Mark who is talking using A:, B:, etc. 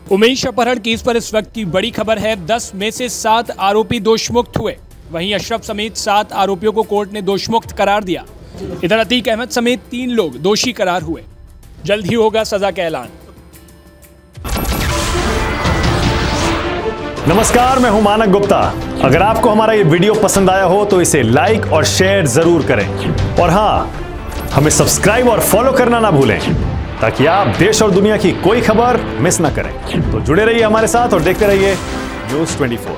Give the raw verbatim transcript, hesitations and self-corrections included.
A: उमेश अपहरण केस पर इस वक्त की बड़ी खबर है। दस में से सात आरोपी दोषमुक्त हुए। वहीं अशरफ समेत सात आरोपियों को कोर्ट ने दोषमुक्त करार दिया। इधर अतीक अहमद समेत तीन लोग दोषी करार हुए। जल्द ही होगा सजा का ऐलान।
B: नमस्कार, मैं हूं मानक गुप्ता। अगर आपको हमारा ये वीडियो पसंद आया हो तो इसे लाइक और शेयर जरूर करें और हाँ, हमें सब्सक्राइब और फॉलो करना ना भूलें ताकि आप देश और दुनिया की कोई खबर मिस ना करें। तो जुड़े रहिए हमारे साथ और देखते रहिए न्यूज़ चौबीस।